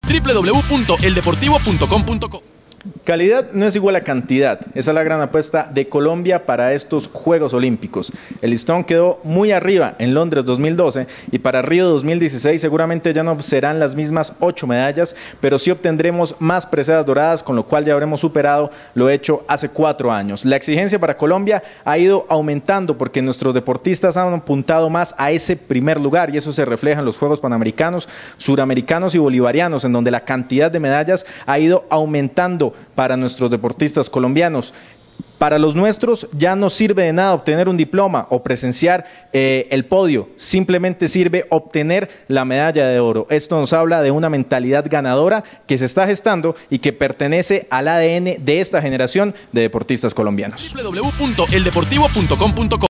www.eldeportivo.com.co. Calidad no es igual a cantidad. Esa es la gran apuesta de Colombia para estos Juegos Olímpicos. El listón quedó muy arriba en Londres 2012 y para Río 2016 seguramente ya no serán las mismas 8 medallas, pero sí obtendremos más preseas doradas, con lo cual ya habremos superado lo hecho hace 4 años. La exigencia para Colombia ha ido aumentando porque nuestros deportistas han apuntado más a ese primer lugar y eso se refleja en los Juegos Panamericanos, Suramericanos y Bolivarianos, en donde la cantidad de medallas ha ido aumentando para nuestros deportistas colombianos. Para los nuestros ya no sirve de nada obtener un diploma o presenciar el podio, simplemente sirve obtener la medalla de oro. Esto nos habla de una mentalidad ganadora que se está gestando y que pertenece al ADN de esta generación de deportistas colombianos. www.eldeportivo.com.co